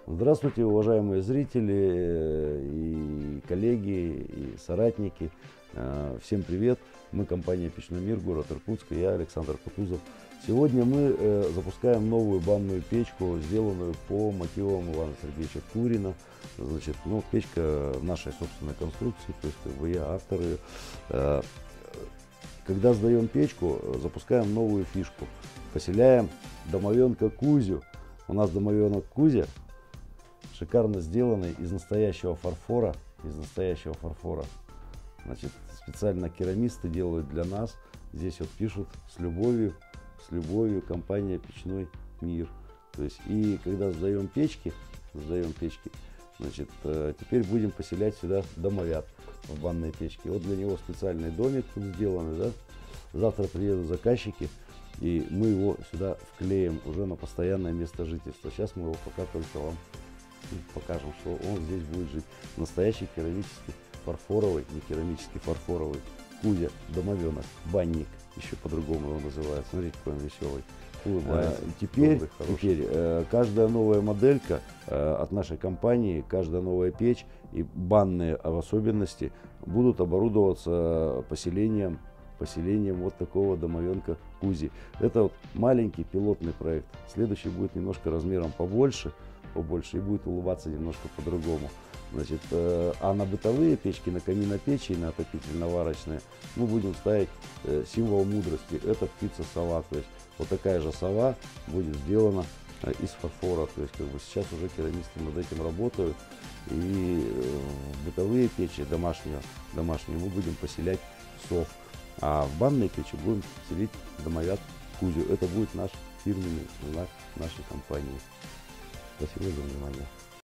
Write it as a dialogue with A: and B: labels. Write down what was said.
A: Здравствуйте, уважаемые зрители и коллеги, и соратники. Всем привет! Мы компания «Печной мир», город Иркутск, и я, Александр Кутузов. Сегодня мы запускаем новую банную печку, сделанную по мотивам Ивана Сергеевича Турина. Значит, печка нашей собственной конструкции, то есть я автор ее. Когда сдаем печку, запускаем новую фишку. Поселяем домовенка Кузю. У нас домовенок Кузя шикарно сделанный из настоящего фарфора. Значит, специально керамисты делают для нас. Здесь вот пишут с любовью компания «Печной мир». То есть, и когда сдаем печки, значит, теперь будем поселять сюда домовят в банной печке. Вот для него специальный домик тут сделанный, да? Завтра приедут заказчики, и мы его сюда вклеим уже на постоянное место жительства. Сейчас мы его пока только вам покажем, что он здесь будет жить. Настоящий керамический фарфоровый, не керамический фарфоровый Кузя, домовенок, банник, еще по-другому его называют. Смотрите, какой он веселый. Теперь каждая новая моделька от нашей компании, каждая новая печь и банные в особенности будут оборудоваться поселением вот такого домовенка Кузи. Это вот маленький пилотный проект. Следующий будет немножко размером побольше и будет улыбаться немножко по-другому. Значит, а на бытовые печки, на каминопечи и на отопительно-варочные мы будем ставить символ мудрости. Это птица-сова. То есть вот такая же сова будет сделана из фарфора. То есть сейчас уже керамисты над этим работают. И в бытовые печи домашние мы будем поселять сов. А в банные печи будем селить домовят Кузю. Это будет наш фирменный знак нашей компании. Спасибо за внимание.